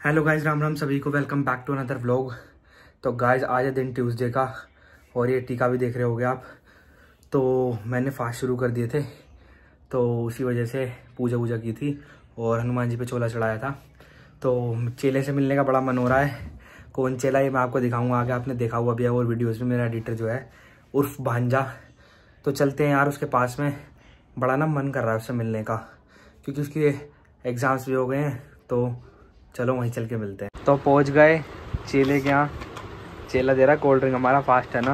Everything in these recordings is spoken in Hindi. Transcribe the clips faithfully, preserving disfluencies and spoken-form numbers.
हेलो गाइज, राम राम सभी को, welcome back to another vlog. तो गाइज आज है दिन ट्यूसडे का और ये टीका भी देख रहे होगे आप। तो मैंने फास्ट शुरू कर दिए थे, तो उसी वजह से पूजा वूजा की थी और हनुमान जी पे चोला चढ़ाया था। तो चेले से मिलने का बड़ा मन हो रहा है। कौन चेला ये मैं आपको दिखाऊंगा आगे, आपने देखा हुआ भी है और वीडियोज़ में। मेरा एडिटर जो है उर्फ भांजा, तो चलते हैं यार उसके पास में। बड़ा ना मन कर रहा है उससे मिलने का, क्योंकि उसके एग्ज़ाम्स भी हो गए हैं। तो चलो वहीं चल के मिलते हैं। तो पहुंच गए चेले के यहाँ। चेला दे रहा कोल्ड ड्रिंक, हमारा फास्ट है ना।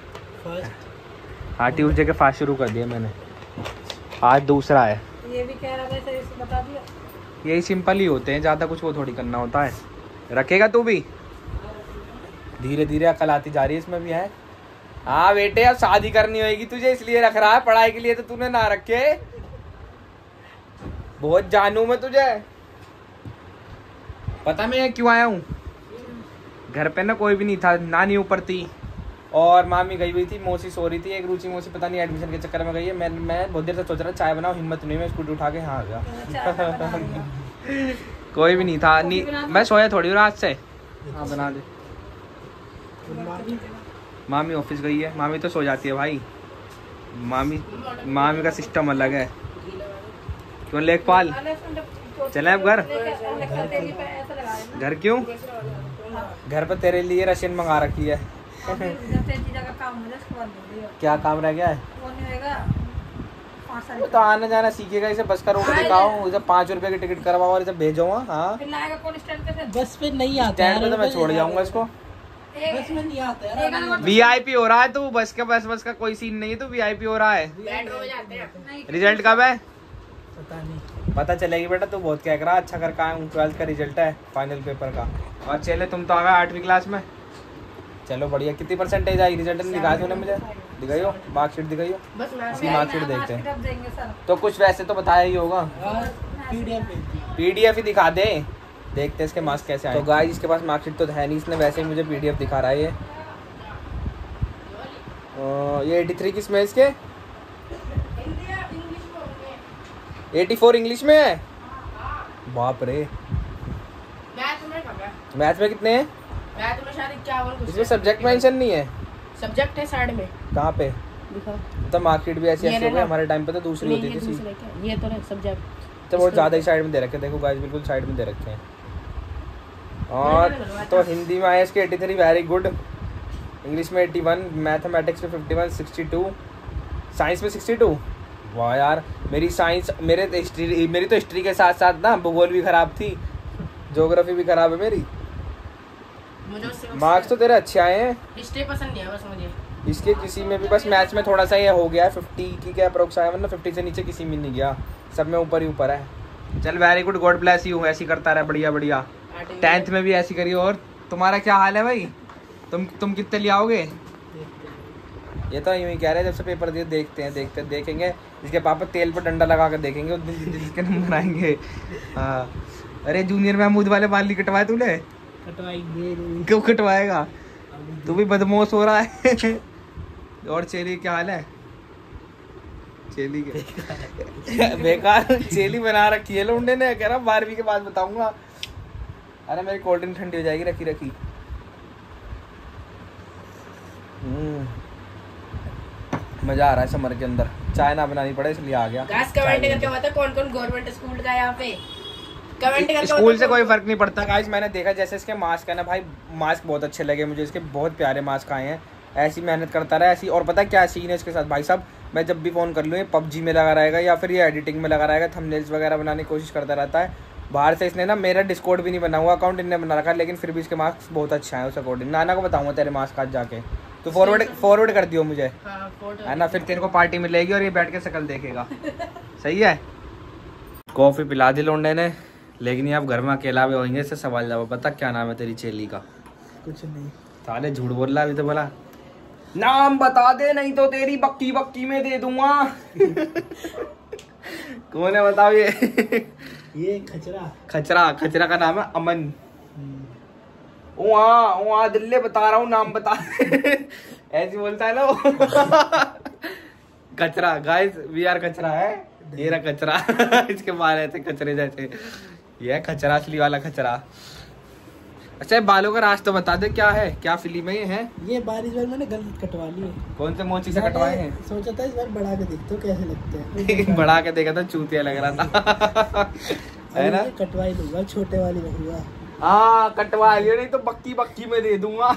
हाँ, ट्यूसडे के फास्ट शुरू कर दिया मैंने, आज दूसरा है। ये भी कह रहा था, इसे बता दिया। यही सिंपल ही होते हैं, ज़्यादा कुछ वो थोड़ी करना होता है। रखेगा तू भी, धीरे धीरे अकल आती जा रही है इसमें भी है। हाँ बेटे, अब शादी करनी होगी तुझे, इसलिए रख रहा है। पढ़ाई के लिए तो तूने ना रखे। बहुत जानू मैं तुझे, पता मैं क्यों आया हूँ। घर पे ना कोई भी नहीं था, नानी ऊपर थी और मामी गई हुई थी। मौसी सो रही थी, एक रुचि मौसी पता नहीं एडमिशन के चक्कर में गई है। मैं मैं बहुत देर से सोच रहा चाय बनाओ, हिम्मत नहीं, मैं स्कूटी उठा के यहाँ आ गया। कोई भी नहीं था, नहीं मैं सोया थोड़ी रात से। हाँ बना दे। मामी ऑफिस गई है, मामी तो सो जाती है भाई। मामी मामी का सिस्टम अलग है। क्यों लेखपाल, चले अब घर। घर क्यों? घर पे तेरे लिए रशियन मंगा रखी है। क्या काम रह गया है? तो आना जाना सीखेगा, इसे बस का रोड दिखाओ, इसे पाँच रुपए की टिकट करवाओ और इसे भेजो। हाँ बस पे नहीं आता, स्टैंड पे तो मैं छोड़ जाऊंगा इसको। बस में नहीं आता। वीआईपी हो रहा है तू, बस के बस बस का कोई सीन नहीं है, तो वीआईपी हो रहा है। रिजल्ट कब है? पता नहीं, पता चलेगी बेटा। तू बहुत क्या कर रहा, अच्छा कर का है। ट्वेल्थ का रिजल्ट है, फाइनल पेपर का। और चले तुम तो आ गए आठवीं क्लास में। चलो बढ़िया। कितनी परसेंटेज आई? रिजल्ट नहीं दिखाया तूने मुझे, दिखाइयो मार्कशीट दिखाइयो। इसी मार्कशीट देखते हैं। तो कुछ वैसे तो बताया ही होगा, पीडीएफ ही दिखा दे, देखते हैं इसके मार्क्स कैसे आए। तो गाइस इसके पास मार्कशीट तो है नहीं, इसने वैसे ही मुझे पीडीएफ दिखा रहा है। ये ये एटी थ्री किस में इसके? एटी फोर इंग्लिश में है। बाप रे। मैथ में कितने हैं? मैथ में शायद इक्यावन। इसमें सब्जेक्ट मेंशन नहीं है। सब्जेक्ट है साइड में। कहाँ पे? तो मार्कशीट भी ऐसी ऐसी हो गई। हमारे टाइम पे तो दूसरी होती थी। ये तो सब्जेक्ट तो बहुत ज्यादा ही साइड में दे रखे, देखो गाइस बिल्कुल साइड में दे रखे हैं। और तो हिंदी में आया इसके eighty three, very good. English में एटी वन, मैथमेटिक्स में fifty one, sixty two, science में सिक्सटी टू। वाह यार, मेरी साइंस मेरे तो हिस्ट्री मेरी तो हिस्ट्री के साथ साथ ना भूगोल भी खराब थी, ज्योग्राफी भी खराब है मेरी। मार्क्स तो तेरे अच्छे आए हैं। हिस्ट्री पसंद नहीं है बस मुझे इसके किसी में भी, बस मैथ्स में थोड़ा सा ये हो गया है। फिफ्टी की क्या अप्रोक्स आया, वरना फिफ्टी से नीचे किसी में नहीं गया, सब में ऊपर ही ऊपर है। चल very good, God bless you, ऐसी करता रहा, बढ़िया बढ़िया। टेंथ में भी ऐसी करिए। और तुम्हारा क्या हाल है भाई? तुम तुम कितने ले आओगे? ये तो यूँ ही कह रहे हैं, जब से पेपर दिए देखते हैं देखते देखेंगे। इसके पापा तेल पर डंडा लगा कर देखेंगे उस दिन जिसके नंबर आएंगे। हाँ अरे जूनियर महमूद वाले बाल नहीं कटवाए तूने? कटवाएंगे। क्यों कटवाएगा? तू भी बदमाश हो रहा है। और चेली क्या हाल है? चेली के बेकार चेली बना रखी है लौंडे ने, कह रहा बारहवीं के बाद बताऊंगा। अरे मेरी कोल्ड ड्रिंक ठंडी हो जाएगी, रखी रखी। मजा आ रहा है समर के अंदर, चाय ना बनानी पड़े इसलिए आ गया। गाइस कमेंट करके बताओ कौन कौन गवर्नमेंट स्कूल का यहाँ पे, कमेंट करके। स्कूल से कोई फर्क नहीं पड़ता गाइस। मैंने देखा जैसे इसके मास्क है ना भाई, मास्क बहुत अच्छे लगे मुझे इसके, बहुत प्यारे मास्क आए हैं। ऐसी मेहनत करता रहा ऐसी। और पता है क्या सीन है इसके साथ भाई साहब, मैं जब भी फ़ोन कर लूँ ये पबजी में लगा रहेगा या फिर ये एडिटिंग में लगा रहेगा, थंबनेल्स वगैरह बनाने की कोशिश करता रहता है। बाहर से इसने ना, मेरा डिस्कॉर्ड भी नहीं बना हुआ अकाउंट इनने बना रखा, लेकिन फिर भी इसके मार्क्स बहुत अच्छे हैं उस अकॉर्डिंग। नाना को बताऊंगा तेरे मार्क्स आज जाके, तो फॉरवर्ड फॉरवर्ड कर दियो मुझे, है ना? फिर तेरे को पार्टी मिलेगी और ये बैठ के शक्ल देखेगा। सही है। कॉफ़ी पिला दी लोंडे ने, लेकिन ये अब घर में अकेला भी होंगे। इससे सवाल जवाब बता, क्या नाम है तेरी चेली का? कुछ नहीं। साले झूठ बोल रहा, अभी तो बोला नाम बता दे, नहीं तो तेरी बक्की बक्की में दे दूंगा। कौन है बताओ? ये ये खचरा खचरा खचरा का नाम है अमन। वहाँ वहाँ दिल्ली बता रहा हूँ, नाम बता। ऐसी बोलता है ना वो। कचरा गाइस, वी आर कचरा है। ये रहा कचरा। इसके बाल ऐसे कचरे जैसे, ये है खचरा, असली वाला खचरा। अच्छा बालों का रास्ता बता दे, क्या है, क्या फिल्म है ये है? ये बार इस बार मैंने गलत कटवा ली है। कौन से मोची से कटवाए हैं? सोचा था इस बार बढ़ा के देखते हो कैसे लगते हैं। बढ़ा के देखा था चूतिया लग रहा था। है ना? कटवा ही दूंगा, छोटे वाली रखूंगा। हाँ कटवा लियो, नहीं तो बक्की बक्की में दे दूंगा।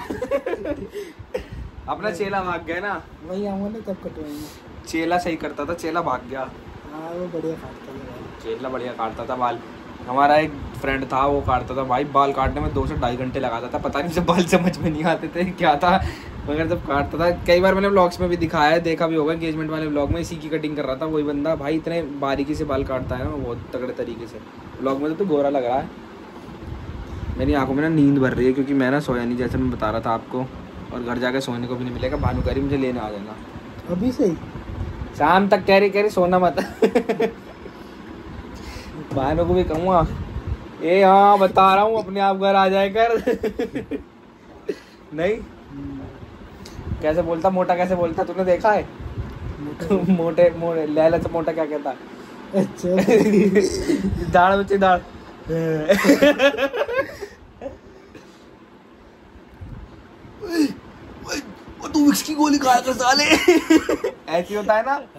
अपना चेला भाग गया ना, वही आऊंगा ना तब कटवाएंगे। चेला सही करता था, चेला भाग गया। हाँ वो बढ़िया काटता था, चेला बढ़िया काटता था बाल। हमारा एक फ्रेंड था, वो काटता था भाई, बाल काटने में दो से ढाई घंटे लगाता था। पता नहीं उसे बाल समझ में नहीं आते थे क्या था, मगर जब काटता था, कई बार मैंने व्लॉग्स में भी दिखाया है, देखा भी होगा एंगेजमेंट वाले व्लॉग में, इसी की कटिंग कर रहा था वही बंदा। भाई इतने बारीकी से बाल काटता है ना बहुत तगड़े तरीके से। व्लॉग में तो, तो गोरा लग रहा है। मेरी आंखों में ना नींद भर रही है क्योंकि मैं ना सोया नहीं, जैसे मैं बता रहा था आपको, और घर जाके सोने को भी नहीं मिलेगा। भानु कह रही मुझे लेने आ जाना अभी से ही, शाम तक। कह रही कह रही सोना मत। भानु को भी कहूँगा, ए हाँ बता रहा हूँ अपने आप घर आ जाए कर। नहीं कैसे बोलता, मोटा कैसे बोलता, तूने देखा है? मोटे मोटे लैला से मोटा क्या कहता? अच्छा दाढ़ बच्चे दाढ़। तू विक्स की गोली खाया कर साले। ऐसी होता है ना।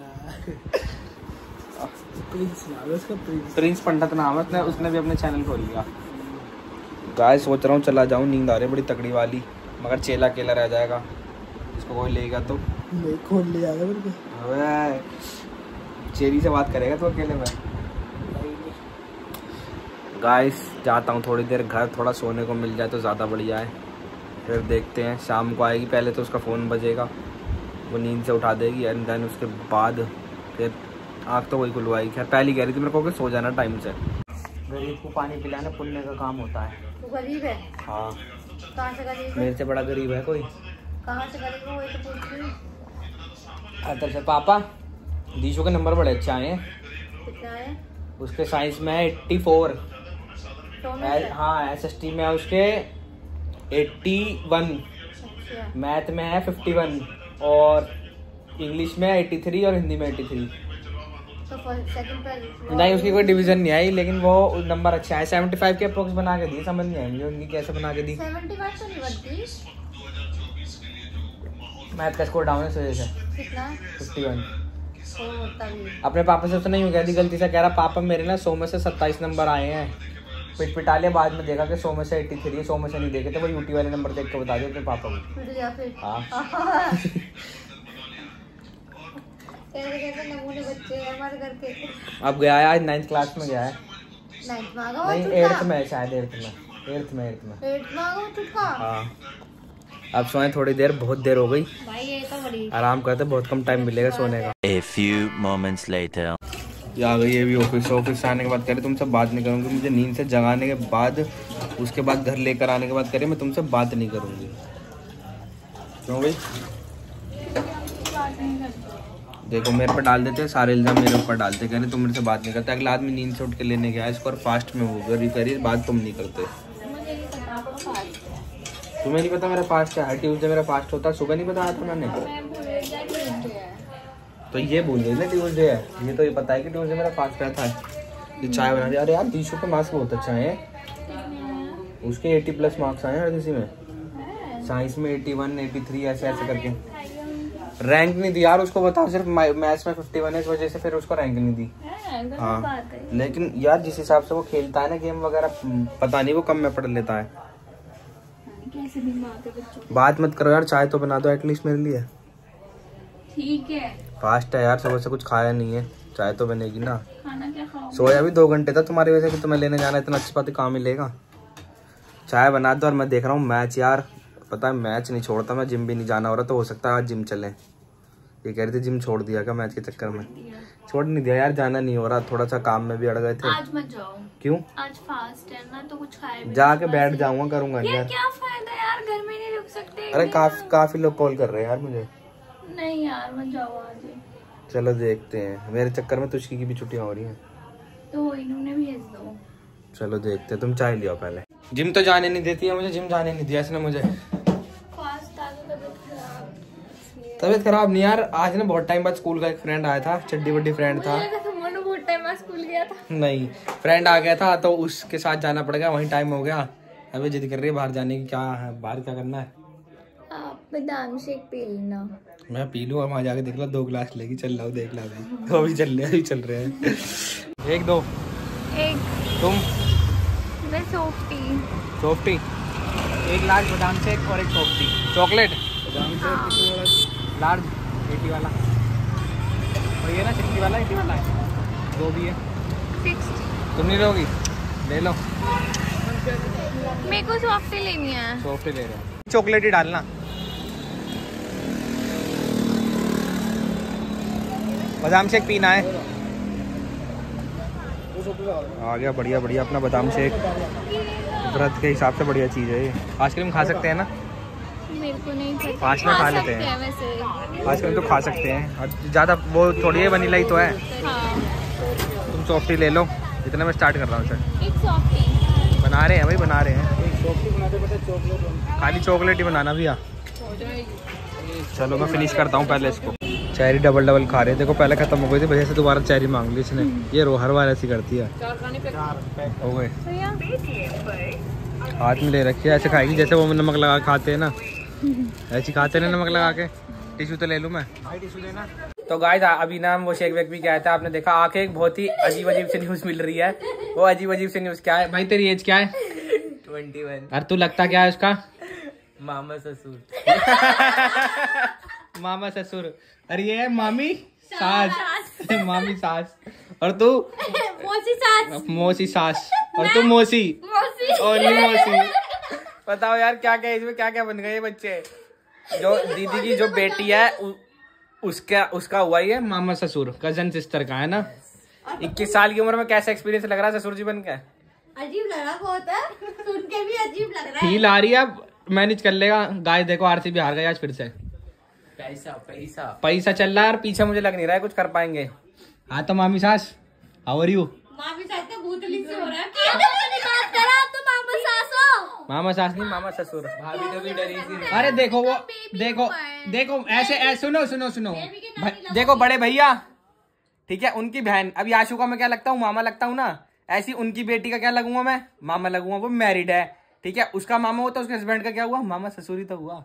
प्रिंस पंडित नाम है उसने, उसने भी अपने चैनल खोल लिया। गाय सोच रहा हूँ चला जाऊँ, नींद आ रही है बड़ी तगड़ी वाली, मगर चेला अकेला रह जाएगा, इसको कोई लेगा तो नहीं, खोल ले जाएगा मेरे को। अबे चेरी से बात करेगा तो अकेले में। गाइस जाता हूँ थोड़ी देर घर, थोड़ा सोने को मिल जाए तो ज़्यादा बढ़िया है। फिर देखते हैं, शाम को आएगी, पहले तो उसका फ़ोन बजेगा, वो नींद से उठा देगी, एंड देन उसके बाद फिर आँख तो वही खुलवाएगी। खैर पहले कह रही थी मेरे को कि सो जाना टाइम से। गरीब को पानी पिलाना पुण्य का काम होता है। तू गरीब है? हाँ। कहाँ से गरीब है? मेरे से बड़ा गरीब है कोई? कहाँ से गरीब है वही तो पूछ रही हूँ। अतर से पापा दीशु के नंबर बड़े अच्छे आए हैं। कितना है? उसके साइंस में है एट्टी फोर। हाँ एस एस टी में है उसके एट्टी वन, मैथ में है फिफ्टी वन, और इंग्लिश में एट्टी थ्री और हिंदी में एट्टी थ्री। तो सेकंड पर नहीं उसकी कोई डिवीजन नहीं आई, लेकिन वो नंबर अच्छा है। सेवेंटी फाइव के अप्रोक्स बना के दी, समझ नहीं आई मुझे उनकी कैसे बना के दी। सेवेंटी फाइव तो नहीं बनती। मैथ का स्कोर डाउन है इस वजह से। कितना? Fifty one. होता भी अपने पापा से तो नहीं हो गया थी, गलती से कह रहा पापा मेरे ना सौ में से सत्ताईस नंबर आए हैं। पिट पिटा लिया, बाद में देखा कि सौ में से एट्टी थ्री, सौ में से नहीं देखे थे, वो यूटी वाले नंबर देख के बता दिया अपने पापा को। हाँ कैसे नमूने बच्चे हैं हमारे घर के। अब गया है, आज नाइन्थ क्लास में गया है। नाइन्थ में आ गया? नहीं एट्थ में शायद, एट्थ में एट्थ में एट्थ में एट्थ में आ गया चुटका। हाँ अब सोए थोड़ी देर, बहुत देर हो गई भाई, ये तो बड़ी आराम करते, बहुत कम टाइम मिलेगा सोने का। A few moments later. आ गई ये भी ऑफिस। ऑफिस से आने के बाद कह रहे तुमसे बात नहीं करूँगी, मुझे नींद से जगाने के बाद, उसके बाद घर लेकर आने के बाद कह रहे मैं तुमसे बात नहीं करूँगी। क्यों भाई? देखो मेरे पर डाल देते हैं सारे इल्जाम, मेरे ऊपर डालते, कह रहे तुम मेरे से बात नहीं करते। अगला आदमी नींद से उठ के लेने गया इसको और फास्ट में हो गया, करिए बात तुम नहीं करते। तुम्हें नहीं पता मेरा फास्ट है? हर ट्यूसडे मेरा फास्ट होता है, सुबह नहीं बताया था मैंने? तो ये भूल गई ना ट्यूसडे है, ये तो ये पता है कि ट्यूसडे मेरा फास्ट रहता है। ये चाय बना रही, अरे यार दीशु के मार्क्स बहुत अच्छा है, उसके अस्सी प्लस मार्क्स आए हैं किसी में, साइंस में इक्यासी, तिरासी ऐसे ऐसे करके। रैंक नहीं दी यार उसको, बताओ, सिर्फ मैथ्स में फिफ्टी वन है, इस वजह से फिर उसको रैंक नहीं दी। हाँ लेकिन यार जिस हिसाब से वो खेलता है ना गेम वगैरह, पता नहीं वो कम में पढ़ लेता है। बात मत करो यार, चाय तो बना दो एटलीस्ट मेरे लिए। ठीक है फास्ट है यार, सुबह से कुछ खाया नहीं है, चाय तो बनेगी ना। खाना क्या खाओ? सोया भी दो घंटे था तुम्हारी वजह से, तुम्हें लेने जाना, इतना अच्छी बात कहाँ मिलेगा। चाय बना दो। और मैं देख रहा हूँ मैच यार, पता है मैच नहीं छोड़ता मैं, जिम भी नहीं जाना हो रहा, तो हो सकता है आज जिम चलें। ये कह रहे थे जिम छोड़ दिया क्या मैच के चक्कर में? छोड़ नहीं दिया यार, जाना नहीं हो रहा, थोड़ा सा काम में भी अड़ गए थे। आज मत जाओ। क्यों? आज फास्ट है ना, तो कुछ खाए भी जाके बैठ जाऊंगा, करूंगा यार। यार क्या फायदा यार, घर में नहीं रुक सकते? अरे काफी काफी लोग कॉल कर रहे हैं यार मुझे। नहीं यार मत जाओ आज। चलो देखते हैं, मेरे चक्कर में तुझकी की भी छुट्टियां हो रही हैं, तो इन्होंने भेज दो। चलो देखते हैं, तुम चाय लियो पहले। जिम तो जाने नहीं देती है मुझे, जिम जाने नहीं दिया इसने मुझे। तबीयत खराब नहीं यार, आज ना बहुत टाइम बाद स्कूल का एक फ्रेंड आया था, चड्डी बड्डी फ्रेंड था। बहुत टाइम बाद स्कूल गया था। नहीं फ्रेंड आ गया था, तो उसके साथ जाना पड़ गया, वहीं टाइम हो गया, अभी जिद कर रही है बाहर जाने की। क्या है बाहर, क्या करना है? आप बादाम शेक पी लेना। मैं पी लूँ और वहाँ जाके देख लो, दो गिलास लेगी। चल रहा हूँ, देख ला भाई। तो अभी चल रहे हैं, अभी चल रहे हैं। एक दो एक तुम? मैं सॉफ्टी। सॉफ्टी एक लार्ज बादाम शेक और एक सॉफ्टी चॉकलेट बादाम शेक कितने वाला? लार्ज एटी वाला। और ये ना सिक्सटी वाला एटी वाला है, दो भी है। सिक्सटी। तुम नहीं लोगी? ले लो। मेरे को सॉफ्टी लेनी है। सॉफ्टी ले रहे हैं। चॉकलेट ही डालना। बादाम शेक पीना है। आ गया बढ़िया बढ़िया अपना बादाम शेक। व्रत के हिसाब से बढ़िया चीज़ है ये। आइसक्रीम खा सकते हैं ना? मेरे को नहीं पता। आइसक्रीम खा लेते हैं वैसे। आइसक्रीम तो खा सकते हैं, और ज़्यादा वो थोड़ी है, वनीला ही तो है। हाँ। तुम सॉफ्टी ले लो। इतना मैं स्टार्ट कर रहा हूँ सर। एक सॉफ्टी बना रहे हैं भाई, बना रहे हैं। खाली चॉकलेट ही बनाना भैया। चलो मैं फिनिश करता हूँ पहले इसको। चेरी डबल डबल खा रहे हैं। देखो पहले खत्म हो गई थी, वजह से दोबारा चेरी मांग ली इसने। ये रो हर बार ऐसी करती है। हो गए हाथ में ले रखी है, ऐसे खाएगी जैसे वो नमक लगा खाते हैं ना, ऐसी खाते हैं ना नमक लगा के। टिश्यू तो ले लूँ मैं? टिश्यू देना। तो गाइस अभी ना वो शेक वेक भी क्या था, आपने देखा। आके एक बहुत ही अजीब अजीब से न्यूज मिल रही है। वो अजीब अजीब से न्यूज क्या है भाई? तेरी एज क्या है? Twenty one. और तू लगता क्या है उसका? मामा ससुर। मामा ससुर। अरे ये है मामी सास। मामी सास। और तू? मौसी सास। मौसी सास। और तू मौसी? मौसी। ओनली मौसी। बताओ यार क्या क्या इसमें क्या क्या बन गए ये बच्चे। जो दीदी की जो बेटी है उ, उसका उसका हुआ ही है मामा ससुर, कजन सिस्टर का है ना। इक्कीस साल की उम्र में कैसा एक्सपीरियंस लग रहा है ससुर जी बन के? अजीब लग रहा बहुत है, सुन के भी अजीब लग रहा है। फील आ रही है, मैनेज कर लेगा। गाय देखो आरसीबी हार गई आज फिर से। पैसा पैसा पैसा चल रहा है और पीछे मुझे लग नहीं रहा है कुछ कर पाएंगे। हाँ तो मामी सास हाउ आर यू? मामी सास का भूतली से हो रहा है। क्या बात कर रहा है? तो मामा सास हो। मामा सास नहीं, मामा ससुर। भाभी तो भी डरी थी। अरे देखो वो देखो देखो ऐसे ऐसे सुनो सुनो सुनो भ- देखो बड़े भैया ठीक है, उनकी बहन। अभी आशु का मैं क्या लगता हूँ? मामा लगता हूँ ना। ऐसी उनकी बेटी का क्या लगूंगा मैं? मामा लगूंगा। वो मैरिड है ठीक है, उसका मामा होता है, उसके हस्बैंड का क्या हुआ? मामा ससुरी तो हुआ।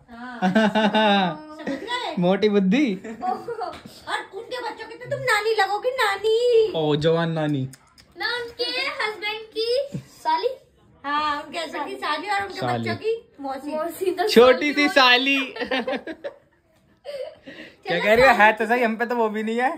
मोटी बुद्धि। और उनके बच्चों की तो तुम नानी लगोगी, नानी। ओ जवान नानी ना, उनके हस्बैंड की साली। हाँ, उनके हस्बैंड की साली और उनके साली। बच्चों की मौसी। मौसी तो छोटी सी साली। क्या कह रही है? है तो सही, हम पे तो वो भी नहीं है।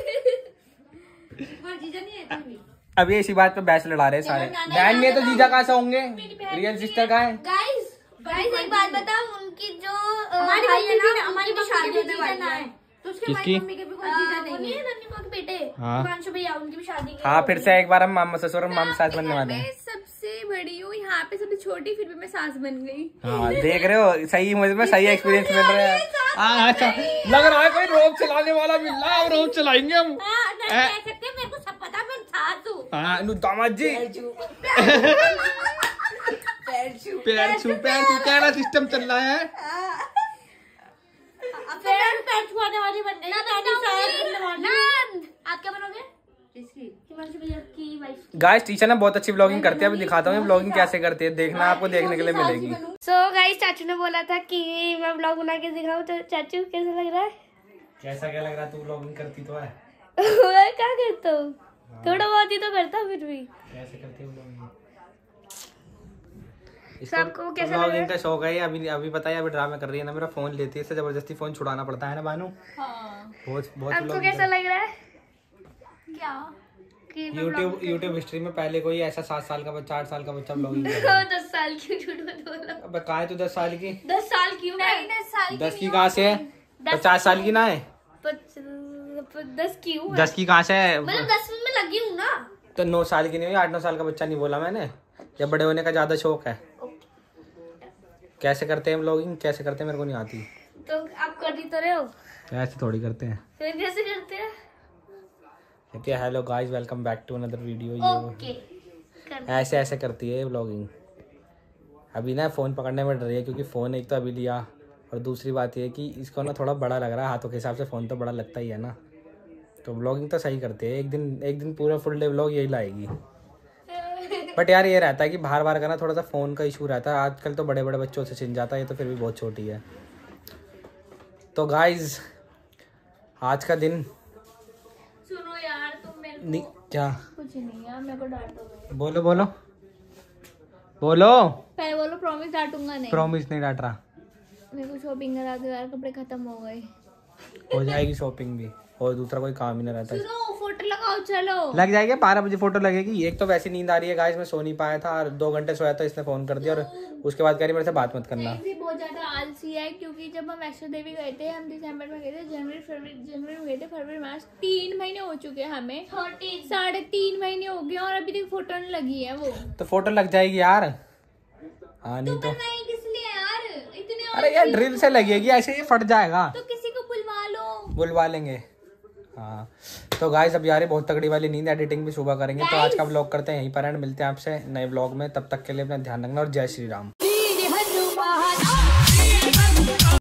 जीजा नहीं है तुम भी। अभी इसी बात पे बहस लड़ा रहे सारे। बहन नहीं है तो जीजा कहाँ से होंगे? रियल सिस्टर कहाँ है? गाइस गाइस एक बात बताओ, उनकी जो हमारी भाई है ना, हमारी भी शादी होने वाली है, तो उसके भाई मम्मी के भी कोई जीजा नहीं है। नन्ही माँ के बेटे हिमांशु भैया, उनकी भी शादी। हाँ फिर से एक बार हम मामा ससुर और मामा सास बनने वाले हैं। सबसे बड़ी हूँ यहाँ पे, सबसे छोटी, फिर भी मैं सास बन गई। हाँ देख रहे हो, सही मुझे में सही एक्सपीरियंस मिल रहा है। हाँ अच्छा लग रहा है कोई रोब चलाने वाला मिल रहा है। अब रोब चलाएंगे हम। कह सकते हैं, मेरे को सब पता, मैं सास हूँ। हाँ नु दामाद जी पैर छू पैर छू कैसा सिस्टम चल रहा है? पैर पैर छुआने वाली बन गई। आप क्या बनोगे? हिमांशु भैया की वाइफ। गाइस टीचर ना बहुत अच्छी व्लॉगिंग करते हैं। अभी दिखाता हूँ व्लॉगिंग कैसे करते हैं, देखना आपको देखने के लिए मिलेगी। सो गाइस चाचू ने बोला था कि मैं व्लॉग बना के दिखाऊं, तो चाचू कैसा लग रहा है? कैसा क्या लग रहा है? तू व्लॉगिंग करती तो है। मैं क्या करता हूँ, थोड़ा बहुत ही तो करता हूँ, फिर भी। कैसे करती है व्लॉगिंग? सबको कैसा लग रहा व्लॉगिंग का शौक है। अभी अभी पता है, अभी ड्रामा कर रही है ना, मेरा फोन लेती है, इससे जबरदस्ती फोन छुड़ाना पड़ता है ना बानू। हाँ। बहुत बहुत आपको कैसा लग रहा है? क्या यूट्यूब यूट्यूब हिस्ट्री में पहले कोई ऐसा सात साल का बच्चा, आठ साल का बच्चा व्लॉगिंग दस साल की झूठ मत बोलो। अब कहा है तू दस साल की? दस साल की नहीं, दस साल दस की कहाँ से है? पचास साल की ना है? दस की हूँ। दस की कहाँ से है? मतलब दसवीं में लगी हूँ ना। तो नौ साल की नहीं हुई, आठ नौ साल का बच्चा नहीं बोला मैंने। या बड़े होने का ज्यादा शौक है? कैसे करते हैं व्लॉगिंग? कैसे करते हैं मेरे को नहीं आती। तो आप कर ही तो रहे हो। ऐसे थोड़ी करते हैं। फिर कैसे करते हैं? कहते हैं hello guys welcome back to another video. Okay ये ऐसे ऐसे करती है व्लॉगिंग। अभी ना फ़ोन पकड़ने में डर रही है, क्योंकि फ़ोन एक तो अभी लिया, और दूसरी बात ये कि इसको ना थोड़ा बड़ा लग रहा है हाथों के हिसाब से। फ़ोन तो बड़ा लगता ही है ना, तो व्लॉगिंग तो सही करते हैं। एक दिन एक दिन पूरा फुल डे व्लॉग यही लाएगी। बट यार ये रहता है कि बाहर बाहर का ना थोड़ा सा फ़ोन का इशू रहता है। आजकल तो बड़े बड़े बच्चों से छिन जाता है, ये तो फिर भी बहुत छोटी है। तो गाइज आज का दिन सुनो यार तुम मेरे नहीं क्या कुछ नहीं यार, मेरे को डांटोगे। बोलो बोलो बोलो। पहले बोलो प्रॉमिस डांटूंगा नहीं। प्रॉमिस नहीं डांट रहा। मेरे को शॉपिंग करा दो यार, कपड़े खत्म हो गए। हो जाएगी शॉपिंग भी, और दूसरा कोई काम ही नहीं रहता। सुनो फोटो लगाओ चलो। लग जाएगी, बारह बजे फोटो लगेगी। एक तो वैसे नींद आ रही है गाइस, मैं सो नहीं पाया था और दो घंटे सोया था, इसने फोन कर दिया और उसके बाद कह रही मेरे से बात मत करना। भी बहुत ज्यादा आलसी है, क्योंकि जब हम वैष्णो देवी गए थे, हम दिसंबर में गए थे, जनवरी फरवरी जनवरी में गए थे, फरवरी मार्च तीन महीने हो चुके हैं हमें, साढ़े तीन महीने हो गए और अभी तक फोटो नहीं लगी है वो। तो फोटो लग जाएगी यार। हाँ नहीं तो नहीं किस लिए यार इतने। अरे यार ड्रिल से लगेगी, ऐसे ये फट जाएगा। तो किसी को बुलवा लो। बुलवा लेंगे। हाँ तो गाइस अब यार बहुत तगड़ी वाली नींद, एडिटिंग भी सुबह करेंगे। तो आज का व्लॉग करते हैं यहीं पर एंड, मिलते हैं आपसे नए व्लॉग में। तब तक के लिए अपना ध्यान रखना और जय श्री राम।